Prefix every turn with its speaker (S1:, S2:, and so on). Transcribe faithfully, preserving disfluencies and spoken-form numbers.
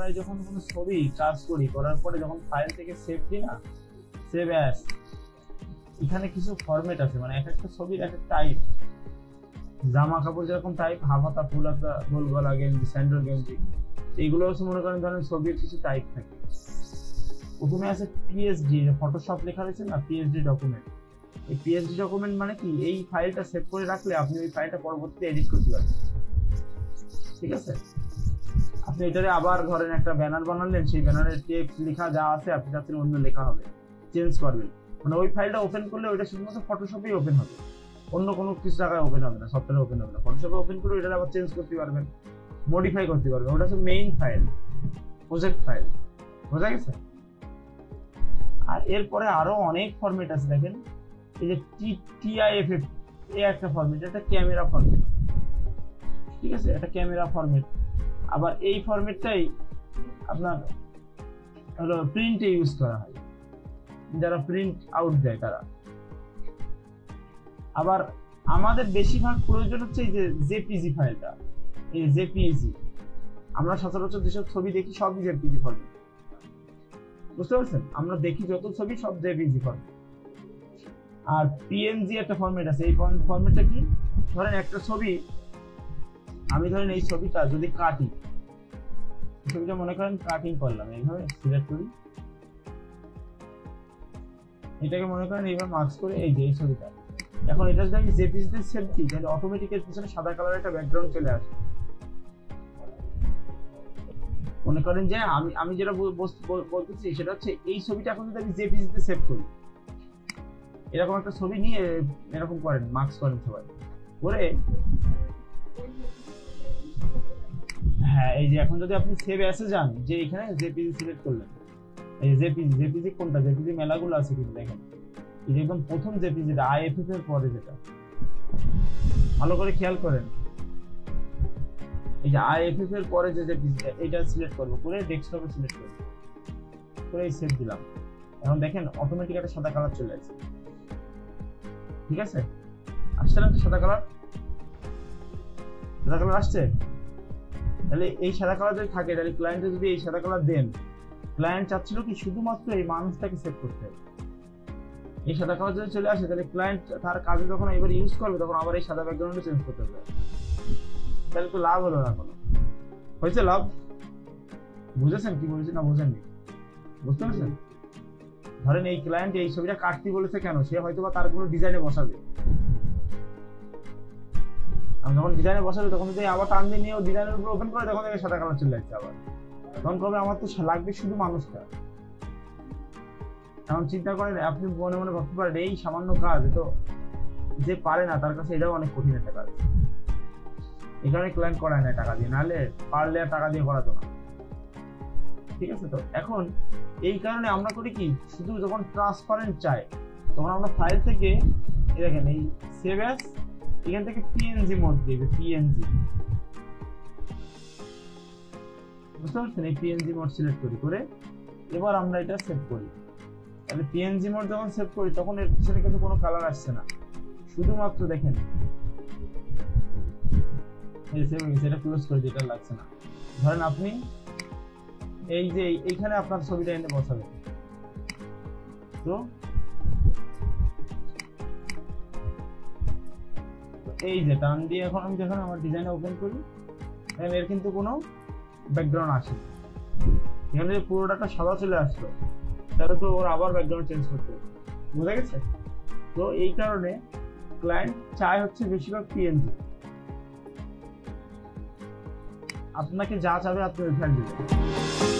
S1: যখন কোনো ছবি কাজ করি, করার পরে যখন ফাইল থেকে সেভ দিই না, সেভ অ্যাজ, এখানে কিছু ফরম্যাট আছে, মানে এক একটা ছবির এক একটা টাইপ। জামা কাপড় যেরকম টাইপ, হাফ হাতা, ফুল হাতা, গোল গলা গেঞ্জি, স্যান্ডেল গেঞ্জি, এইগুলো হচ্ছে মনে করেন ধরেন ছবির কিছু টাইপ থাকে। প্রথমে আছে পিএসডি, ফটোশপ লেখা রয়েছে না, পিএসডি ডকুমেন্ট। এই পিএসডি ডকুমেন্ট মানে কি, এই ফাইলটা সেভ করে রাখলে আপনি ওই ফাইলটা পরবর্তীতে এডিট করতে পারবেন। ঠিক আছে, আপনি এটারে আবার ধরেন একটা ব্যানার বানালেন, সেই ব্যানারের টেক্সট লেখা যা আছে আপনি চাচ্ছেন অন্য লেখা হবে, চেঞ্জ করবেন, মানে ওই ফাইলটা ওপেন করলে ওইটা শুধুমাত্র ফটোশপেই ওপেন হবে, অন্য কোনো কিছু জায়গায় ওপেন হবে না, সফটওয়্যারে ওপেন হবে না। ফটোশপে ওপেন করে ওইটা আবার চেঞ্জ করতে পারবেন, মডিফাই করতে পারবেন। ওটা হচ্ছে মেইন ফাইল, প্রজেক্ট ফাইল। বোঝা গেছে? আর এরপরে আরো অনেক ফরম্যাট আছে, দেখেন এই যে টিআইএফএফ, এই একটা ফরম্যাট, এটা ক্যামেরা ফরম্যাট। ঠিক আছে, এটা ক্যামেরা ফরম্যাট। আবার এই ফরম্যাটটাই আপনার হলো প্রিন্টে ইউজ করা হয়, যারা প্রিন্ট আউট দেয় তারা। আবার আমাদের বেশিরভাগ প্রয়োজন হচ্ছে এই যে জেপিজি ফাইলটা, এই জেপিজি। আমরা সচরাচর যেসব ছবি দেখি সবই জেপিজি ফরম্যাট, বুঝতে পারছেন? আমরা দেখি যত ছবি সব জেপিজি ফরম্যাট। আর পিএনজি একটা ফরম্যাট আছে, এই ফরম্যাটটা কি, ধরেন একটা ছবি, আমি ধরেন এই ছবিটা যদি কাটি, ছবিটা মনে করেন কাটিং করলাম, এইভাবে সিলেক্ট করি, এটাকে মনে করেন এইভাবে মার্কস করে, এই যে এই ছবিটা, এখন এটা যদি আমি জেপিজিতে সেভ দিই তাহলে অটোমেটিক এর পিছনে সাদা কালারের একটা ব্যাকগ্রাউন্ড চলে আসে। মনে করেন যে আমি আমি যেটা বলতেছি সেটা হচ্ছে, এই ছবিটা এখন যদি আমি জেপিজিতে সেভ করি, এরকম একটা ছবি নিয়ে এরকম করেন, মার্কস করেন সবাই করে, হ্যাঁ এই যে এখন যদি আপনি সেভ অ্যাসে যান, যে এখানে জেপিজি সিলেক্ট করলেন, এই জেপিজি, জেপিজি কোনটা, জেপিজি মেলাগুলো আছে কিন্তু দেখেন, এই যে একদম প্রথম জেপিজিটা আইএফএফ এর পরে যেটা, ভালো করে খেয়াল করেন, এই যে আইএফএফ এর পরে যে জেপিজিটা, এটা সিলেক্ট করব, করে ডেস্কটপে সিলেক্ট করব, করে এই সেভ দিলাম। এখন দেখেন অটোমেটিক একটা সাদা কালার চলে আসছে। ঠিক আছে, আসছে না সাদা কালার? সাদা কালার আসছে? তাহলে এই সাদা কালার যদি থাকে, তাহলে ক্লায়েন্টে যদি এই সাদা কালার দেন, ক্লায়েন্ট চাচ্ছিল কি শুধুমাত্র এই মানুষটাকে সেভ করতে হবে। এই সাদা কালার যদি চলে আসে, তাহলে ক্লায়েন্ট তার কাজে যখন এবার ইউজ করবে, তখন আবার এই সাদা ব্যাকগ্রাউন্ডে চেঞ্জ করতে হবে। তাহলে তো লাভ হলো না কোনো? হয়েছে লাভ? বুঝেছেন কি বলেছি না বুঝেননি? বুঝতে পারছেন? ধরেন এই ক্লায়েন্ট এই ছবিটা কাটতে বলেছে কেন, সে হয়তো বা তার কোনো ডিজাইনে বসাবে, আমি যখন ডিজাইনে বসাবে তখন যদি আবার টান দিয়ে নিয়ে ডিজাইনের উপর ওপেন করে, তখন সাদা কালার চলে যাচ্ছে আবার, তখন কবে আমার তো লাগবে শুধু মানুষটা। এখন চিন্তা করেন, আপনি মনে মনে ভাবতে পারেন এই সামান্য কাজ, তো যে পারে না তার কাছে এটাও অনেক কঠিন একটা কাজ। এখানে ক্লায়েন্ট করায় না টাকা দিয়ে, নাহলে পারলে আর টাকা দিয়ে করাতো না। ঠিক আছে, তো এখন এই কারণে আমরা করি কি, শুধু যখন ট্রান্সপারেন্ট চাই তখন আমরা ফাইল থেকে দেখেন এই সেভ অ্যাজ, এখান থেকে পিএনজি মোড দিবে, পিএনজি, বুঝতে পারছেন? এই পিএনজি মোড সিলেক্ট করি, করে এবার আমরা এটা সেভ করি। তাহলে পিএনজি মোড যখন সেভ করি তখন এর পিছনে কিন্তু কোনো কালার আসছে না, শুধুমাত্র দেখেন এই সেভ হয়ে গেছে। এটা ক্লোজ করে দিই, এটা লাগছে না। ধরেন আপনি এই যে এইখানে আপনার ছবিটা এনে বসাবেন, তো এই যে টান দিয়ে এখন আমি যখন আমার ডিজাইনে ওপেন করি, তাহলে এর কিন্তু কোনো ব্যাকগ্রাউন্ড আসে না। এখানে যে পুরোটা সাদা চলে আসলো, তাহলে তো ওর আবার ব্যাকগ্রাউন্ড চেঞ্জ করতে হবে। বোঝা গেছে? তো এই কারণে ক্লায়েন্ট চায় হচ্ছে বেশিরভাগ পিএনজি, আপনাকে যা চাবে আপনি ওই ফাইল দিবেন।